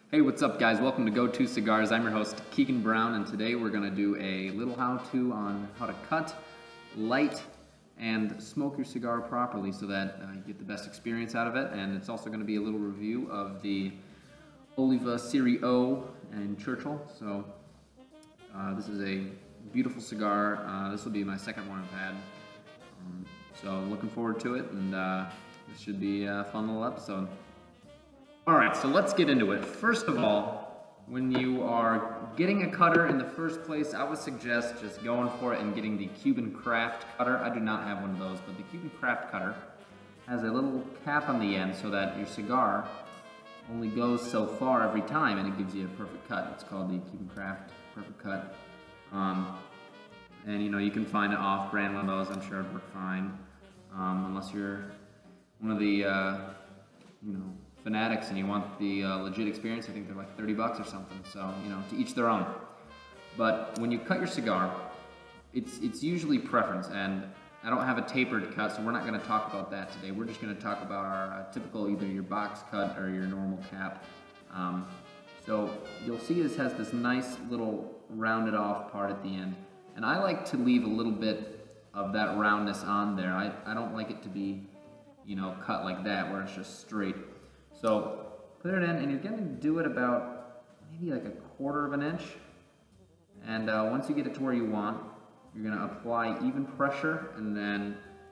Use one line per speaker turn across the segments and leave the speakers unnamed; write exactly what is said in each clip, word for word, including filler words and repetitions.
Hey, what's up guys? Welcome to Go To Cigars. I'm your host, Keegan Brown, and today we're going to do a little how-to on how to cut, light, and smoke your cigar properly so that uh, you get the best experience out of it. And it's also going to be a little review of the Oliva Serie O and Churchill. So uh, this is a beautiful cigar. Uh, this will be my second one I've had. Um, so I'm looking forward to it, and uh, this should be a fun little episode. Alright, so let's get into it. First of all, when you are getting a cutter in the first place, I would suggest just going for it and getting the Cuban Craft cutter. I do not have one of those, but the Cuban Craft cutter has a little cap on the end so that your cigar only goes so far every time and it gives you a perfect cut. It's called the Cuban Craft Perfect Cut. Um, and you know, you can find an off-brand one of those. I'm sure it'd work fine. Um, unless you're one of the, uh, you know, fanatics and you want the uh, legit experience. I think they're like thirty bucks or something, so you know, to each their own. But when you cut your cigar, it's it's usually preference, and I don't have a tapered cut, so we're not going to talk about that today. We're just going to talk about our uh, typical, either your box cut or your normal cap. Um, so you'll see this has this nice little rounded off part at the end, and I like to leave a little bit of that roundness on there. I, I don't like it to be, you know, cut like that where it's just straight. So put it in, and you're going to do it about maybe like a quarter of an inch. And uh, once you get it to where you want, you're going to apply even pressure and then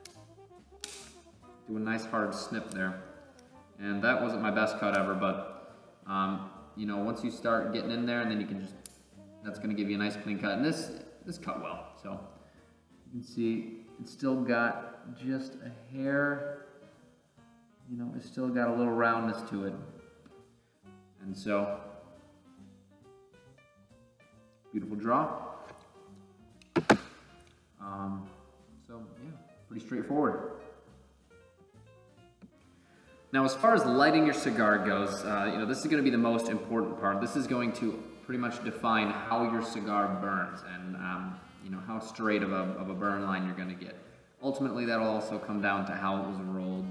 do a nice hard snip there. And that wasn't my best cut ever, but um, you know, once you start getting in there, and then you can just, that's going to give you a nice clean cut. And this, this cut well. So you can see it's still got just a hair. You know, it's still got a little roundness to it. And so, beautiful draw. Um, so, yeah, pretty straightforward. Now, as far as lighting your cigar goes, uh, you know, this is going to be the most important part. This is going to pretty much define how your cigar burns and, um, you know, how straight of a, of a burn line you're going to get. Ultimately, that'll also come down to how it was rolled.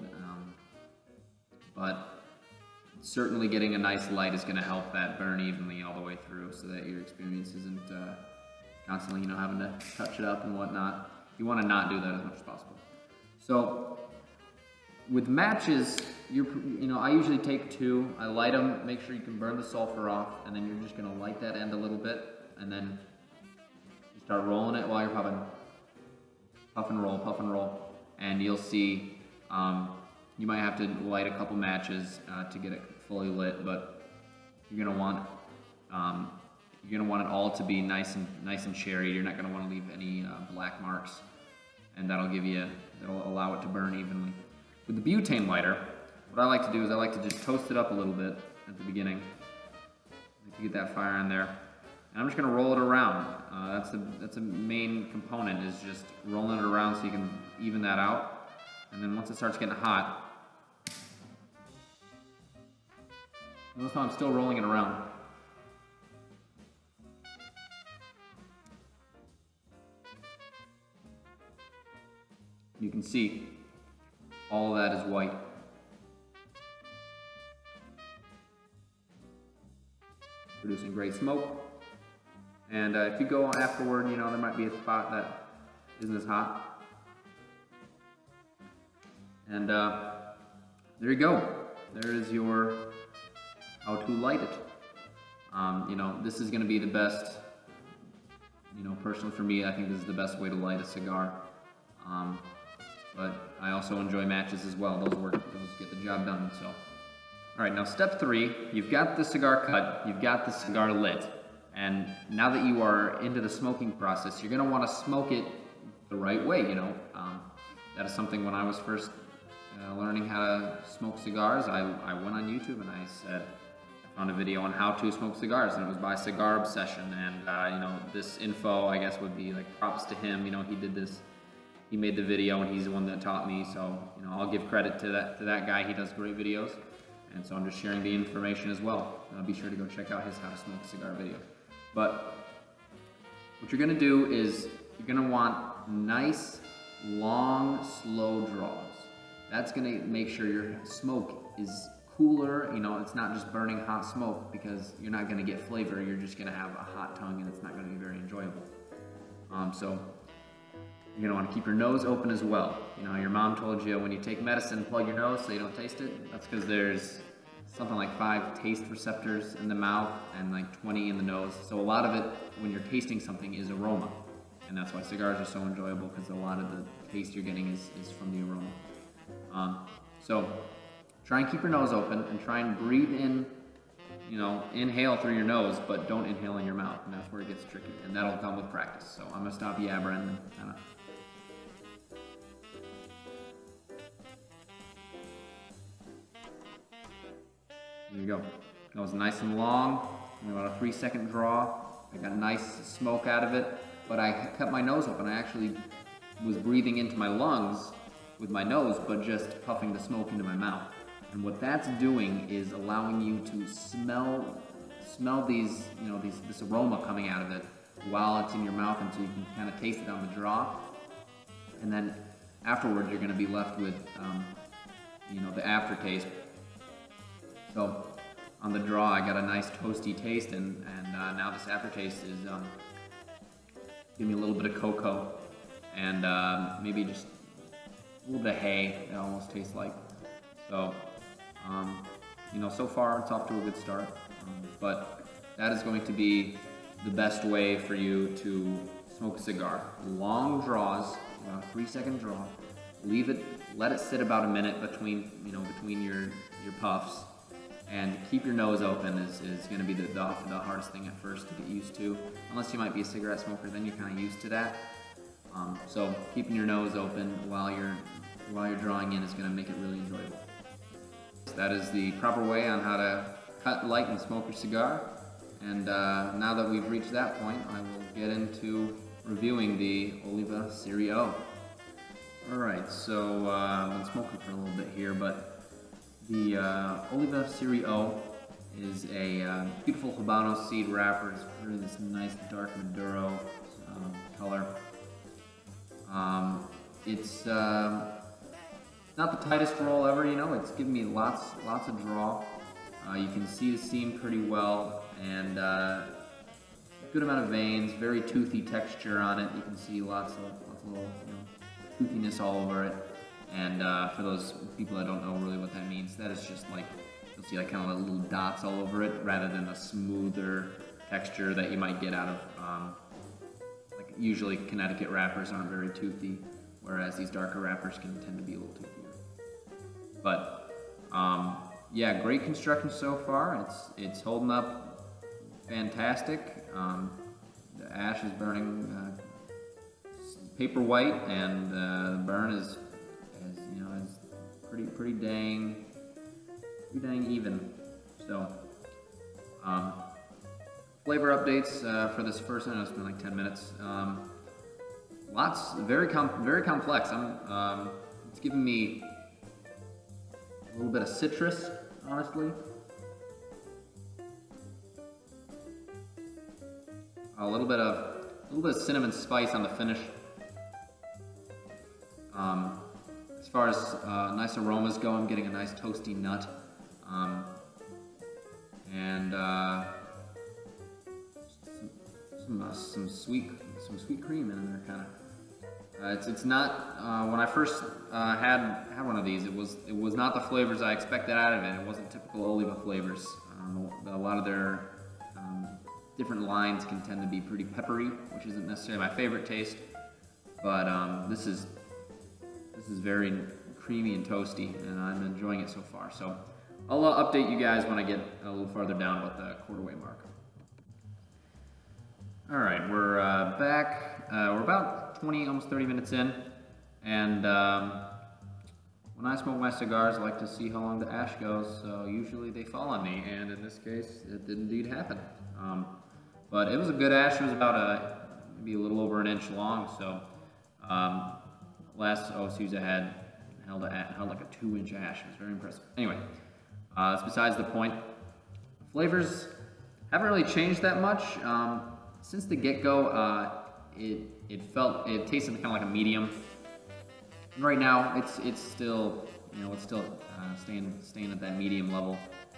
But certainly getting a nice light is going to help that burn evenly all the way through so that your experience isn't uh, constantly, you know, having to touch it up and whatnot. You want to not do that as much as possible. So with matches, you're, you know, I usually take two. I light them, make sure you can burn the sulfur off, and then you're just going to light that end a little bit, and then you start rolling it while you're puffing. Puff and roll, puff and roll, and you'll see um, you might have to light a couple matches uh, to get it fully lit, but you're gonna want um, you're gonna want it all to be nice and nice and cherry. You're not gonna want to leave any uh, black marks, and that'll give you that'll allow it to burn evenly. With the butane lighter, what I like to do is I like to just toast it up a little bit at the beginning, like to get that fire in there, and I'm just gonna roll it around. Uh, that's the that's a main component, is just rolling it around so you can even that out, and then once it starts getting hot. Notice how I'm still rolling it around. You can see all of that is white. Producing great smoke. And uh, if you go afterward, you know, there might be a spot that isn't as hot. And uh, there you go. There is your how to light it. Um, you know, this is going to be the best, you know, personally for me, I think this is the best way to light a cigar. Um, but I also enjoy matches as well. Those work, those get the job done. So, all right, now step three, you've got the cigar cut, you've got the cigar lit, and now that you are into the smoking process, you're going to want to smoke it the right way. You know, um, that is something when I was first uh, learning how to smoke cigars, I, I went on YouTube and I said, found a video on how to smoke cigars, and it was by Cigar Obsession, and uh, you know, this info, I guess, would be like props to him. You know, he did this, he made the video, and he's the one that taught me, so you know, I'll give credit to that to that guy. He does great videos, and so I'm just sharing the information as well. Uh, be sure to go check out his how to smoke a cigar video. But what you're gonna do is you're gonna want nice, long, slow draws. That's gonna make sure your smoke is cooler. You know, it's not just burning hot smoke, because you're not going to get flavor. You're just going to have a hot tongue, and it's not going to be very enjoyable. Um, so you're going to want to keep your nose open as well. You know, your mom told you when you take medicine, plug your nose so you don't taste it. That's because there's something like five taste receptors in the mouth and like twenty in the nose. So a lot of it, when you're tasting something, is aroma. And that's why cigars are so enjoyable, because a lot of the taste you're getting is, is from the aroma. Um, so try and keep your nose open and try and breathe in, you know, inhale through your nose, but don't inhale in your mouth. And that's where it gets tricky. And that'll come with practice. So I'm going to stop yabbering and kind of. There you go. That was nice and long. About a three second draw. I got nice smoke out of it, but I kept my nose open. I actually was breathing into my lungs with my nose, but just puffing the smoke into my mouth. And what that's doing is allowing you to smell, smell these, you know, these, this aroma coming out of it while it's in your mouth, and so you can kind of taste it on the draw. And then afterwards, you're going to be left with, um, you know, the aftertaste. So on the draw, I got a nice toasty taste, and, and uh, now this aftertaste is um, give me a little bit of cocoa, and uh, maybe just a little bit of hay. It almost tastes like. So, um, you know, so far it's off to a good start, um, but that is going to be the best way for you to smoke a cigar. Long draws, about a three second draw. Leave it, let it sit about a minute between, you know, between your, your puffs. And keep your nose open is, is going to be the, the, the hardest thing at first to get used to. Unless you might be a cigarette smoker, then you're kind of used to that. Um, so keeping your nose open while you're, while you're drawing in is going to make it really enjoyable. That is the proper way on how to cut, light, and smoke your cigar. And uh, now that we've reached that point, I will get into reviewing the Oliva Serie O. Alright, so uh, I've been smoking for a little bit here, but the uh, Oliva Serie O is a uh, beautiful Habano seed wrapper. It's really this nice dark Maduro um, color. Um, it's uh, not the tightest roll ever, you know. It's giving me lots, lots of draw. Uh, you can see the seam pretty well, and uh, good amount of veins. Very toothy texture on it. You can see lots of, lots of little, you know, toothiness all over it. And uh, for those people that don't know really what that means, that is just like, you'll see like kind of little dots all over it, rather than the smoother texture that you might get out of, um, like usually Connecticut wrappers aren't very toothy, whereas these darker wrappers can tend to be a little toothier. But um, yeah, great construction so far. It's it's holding up fantastic. Um, the ash is burning uh, paper white, and uh, the burn is, is you know is pretty pretty dang pretty dang even. So um, flavor updates uh, for this first. I know it's been like ten minutes. Um, lots, very com very complex. I'm, um, it's giving me a little bit of citrus, honestly. A little bit of a little bit of cinnamon spice on the finish. Um, as far as uh, nice aromas go, I'm getting a nice toasty nut, um, and uh, some some, uh, some sweet some sweet cream in there, kind of. Uh, it's it's not uh, when I first uh, had had one of these. It was it was not the flavors I expected out of it. It wasn't typical Oliva flavors. Um, a lot of their um, different lines can tend to be pretty peppery, which isn't necessarily my favorite taste. But um, this is this is very creamy and toasty, and I'm enjoying it so far. So I'll uh, update you guys when I get a little farther down about the quarter way mark. All right, we're uh, back. Uh, we're about twenty, almost thirty minutes in, and um, when I smoke my cigars, I like to see how long the ash goes, so usually they fall on me, and in this case, it did indeed happen. Um, but it was a good ash. It was about a, maybe a little over an inch long, so um, last O S Us I had held, a, held like a two inch ash. It was very impressive. Anyway, uh, that's besides the point. Flavors haven't really changed that much. Um, since the get-go, uh, it, it felt, it tasted kind of like a medium. And right now, it's, it's still you know, it's still uh, staying staying at that medium level.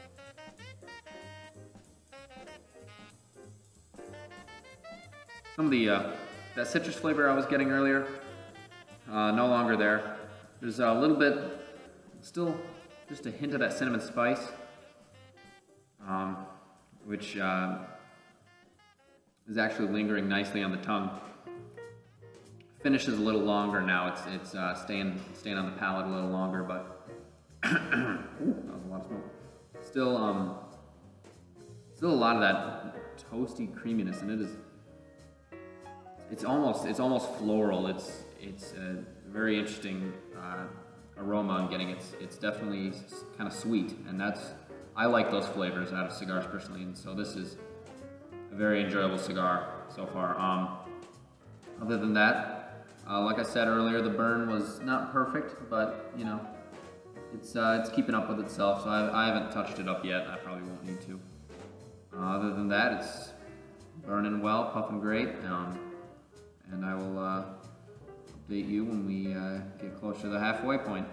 Some of the uh, that citrus flavor I was getting earlier, uh, no longer there. There's a little bit, still just a hint of that cinnamon spice, um, which uh, is actually lingering nicely on the tongue. Finish is a little longer now. It's it's uh, staying staying on the palate a little longer, but ooh, that was a lot of smoke. Still, um, still a lot of that toasty creaminess, and it is. It's almost it's almost floral. It's it's a very interesting uh, aroma I'm getting. It's it's definitely kind of sweet, and that's I like those flavors out of cigars personally, and so this is a very enjoyable cigar so far. Um, other than that, uh, like I said earlier, the burn was not perfect, but you know, it's uh, it's keeping up with itself. So I, I haven't touched it up yet. I probably won't need to. Uh, other than that, it's burning well, puffing great. Um, And I will uh, update you when we uh, get closer to the halfway point.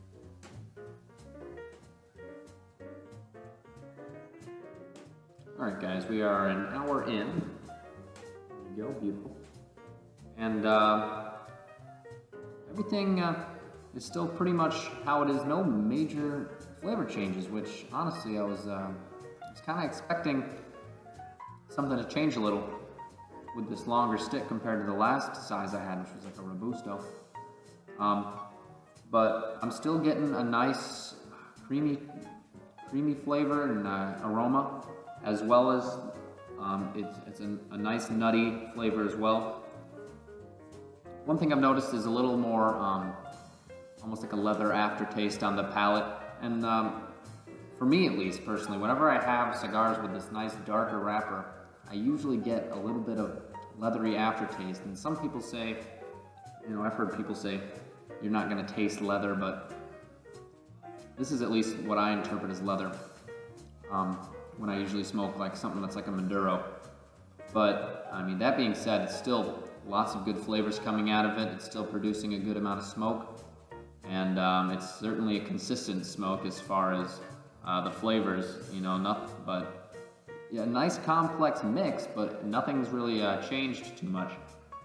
Alright guys, we are an hour in. There we go, beautiful. And uh, everything uh, is still pretty much how it is. No major flavor changes, which honestly I was, uh, was kind of expecting something to change a little with this longer stick compared to the last size I had, which was like a Robusto. Um, but I'm still getting a nice creamy, creamy flavor and uh, aroma, as well as um, it's, it's a, a nice nutty flavor as well. One thing I've noticed is a little more, um, almost like a leather aftertaste on the palate. And um, for me at least, personally, whenever I have cigars with this nice darker wrapper, I usually get a little bit of leathery aftertaste, and some people say, you know, I've heard people say you're not going to taste leather, but this is at least what I interpret as leather um, when I usually smoke like something that's like a Maduro. But I mean, that being said, it's still lots of good flavors coming out of it. It's still producing a good amount of smoke, and um, it's certainly a consistent smoke as far as uh, the flavors, you know, nothing but yeah, a nice complex mix, but nothing's really uh, changed too much.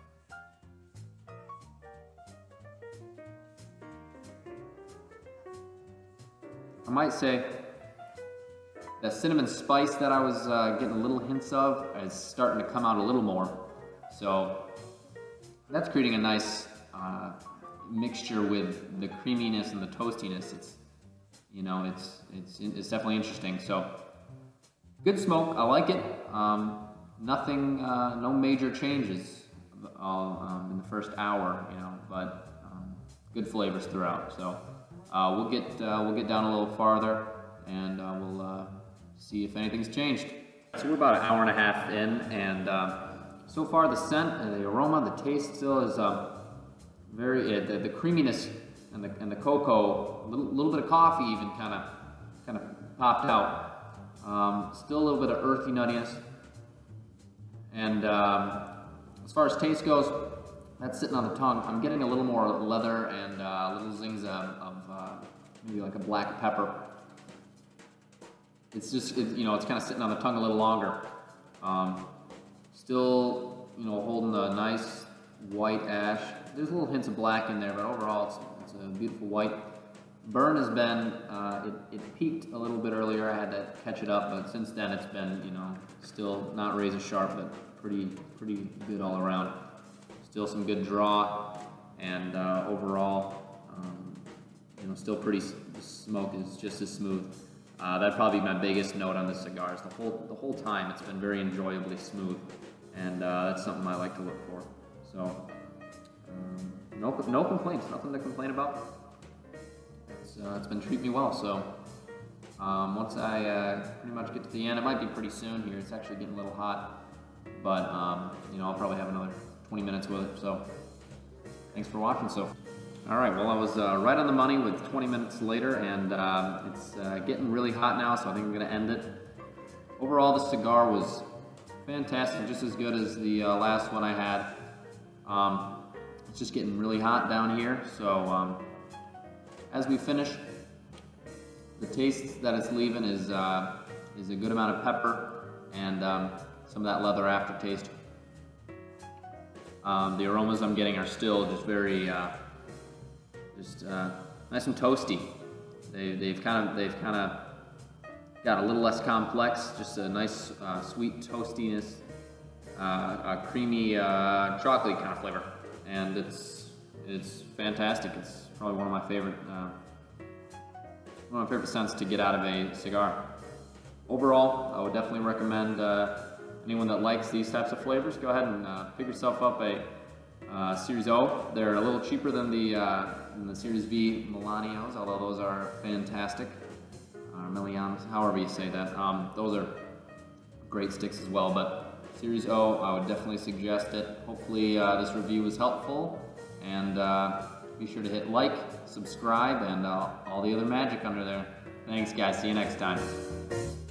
I might say that cinnamon spice that I was uh, getting little hints of is starting to come out a little more. So that's creating a nice uh, mixture with the creaminess and the toastiness. It's, you know, it's, it's, it's definitely interesting. So good smoke, I like it. Um, nothing, uh, no major changes all, um, in the first hour, you know, but um, good flavors throughout. So uh, we'll get uh, we'll get down a little farther, and uh, we'll uh, see if anything's changed. So we're about an hour and a half in, and uh, so far the scent, and the aroma, the taste still is uh, very uh, the, the creaminess and the and the cocoa, a little, little bit of coffee even kind of kind of popped out. Um, still a little bit of earthy nuttiness, and um, as far as taste goes, that's sitting on the tongue. I'm getting a little more leather and uh, little zings of, of uh, maybe like a black pepper. It's just, it, you know, it's kind of sitting on the tongue a little longer. Um, still, you know, holding a nice white ash. There's little hints of black in there, but overall it's, it's a beautiful white. Burn has been, uh, it, it peaked a little bit earlier. I had to catch it up, but since then it's been, you know, still not razor sharp, but pretty, pretty good all around. Still some good draw, and uh, overall, um, you know, still pretty, the smoke is just as smooth. Uh, that'd probably be my biggest note on the cigars. The whole, the whole time it's been very enjoyably smooth, and uh, that's something I like to look for. So, um, no, no complaints, nothing to complain about. It's, uh, it's been treating me well, so um, once I uh, pretty much get to the end, it might be pretty soon here. It's actually getting a little hot, but um, you know, I'll probably have another twenty minutes with it. So thanks for watching. So, all right, well, I was uh, right on the money with twenty minutes later, and um, it's uh, getting really hot now, so I think I'm gonna end it. Overall, the cigar was fantastic, just as good as the uh, last one I had. Um, it's just getting really hot down here, so um, as we finish, the taste that it's leaving is uh, is a good amount of pepper and um, some of that leather aftertaste. Um, the aromas I'm getting are still just very, uh, just uh, nice and toasty. They, they've kind of they've kind of got a little less complex, just a nice uh, sweet toastiness, uh, a creamy uh, chocolate kind of flavor, and it's it's fantastic. It's probably one of my favorite uh, one of my favorite scents to get out of a cigar. Overall, I would definitely recommend uh, anyone that likes these types of flavors, go ahead and uh, pick yourself up a uh, Series O. They're a little cheaper than the uh, than the Series V Milanios, although those are fantastic. Uh, Milianos, however you say that. Um, those are great sticks as well, but Series O, I would definitely suggest it. Hopefully uh, this review was helpful, and uh, be sure to hit like, subscribe, and uh, all the other magic under there. Thanks guys, see you next time.